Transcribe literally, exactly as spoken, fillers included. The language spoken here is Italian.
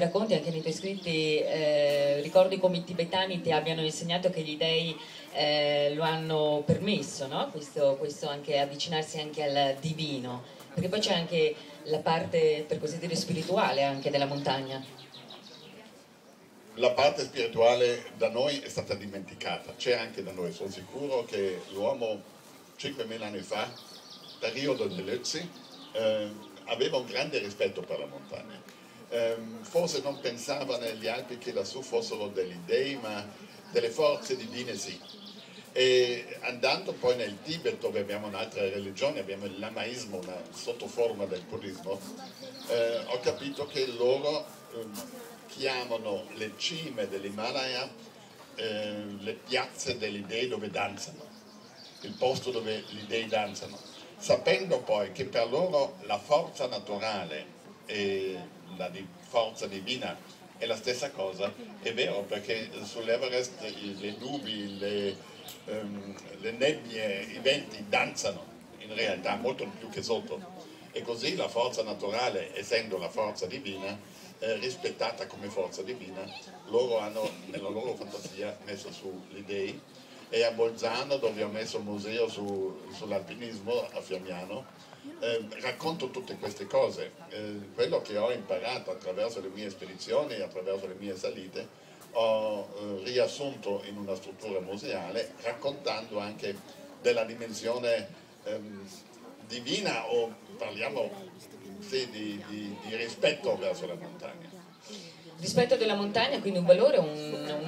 racconti anche nei tuoi scritti, eh, ricordi come i tibetani ti abbiano insegnato che gli dei eh, lo hanno permesso, no? Questo, questo anche avvicinarsi anche al divino, perché poi c'è anche la parte, per così dire, spirituale anche della montagna. La parte spirituale da noi è stata dimenticata, c'è anche da noi, sono sicuro che l'uomo cinquemila anni fa, periodo dell'Ötzi, eh, aveva un grande rispetto per la montagna. Eh, forse non pensava negli Alpi che lassù fossero degli dei, ma delle forze divine sì. E andando poi nel Tibet, dove abbiamo un'altra religione, abbiamo il lamaismo, una sottoforma del buddismo, eh, ho capito che loro eh, chiamano le cime dell'Himalaya eh, le piazze degli dei dove danzano, il posto dove gli dei danzano, sapendo poi che per loro la forza naturale e la di forza divina è la stessa cosa. È vero, perché sull'Everest le nubi, le, um, le nebbie, i venti danzano in realtà molto più che sotto, e così la forza naturale, essendo la forza divina, eh, rispettata come forza divina, loro hanno nella loro fantasia messo su gli dei. E a Bolzano, dove ho messo un museo su, sull'alpinismo a Fiammiano, eh, racconto tutte queste cose. Eh, quello che ho imparato attraverso le mie spedizioni, attraverso le mie salite, ho eh, riassunto in una struttura museale, raccontando anche della dimensione ehm, divina, o parliamo sì, di, di, di rispetto verso la montagna. Rispetto della montagna, quindi un valore, un,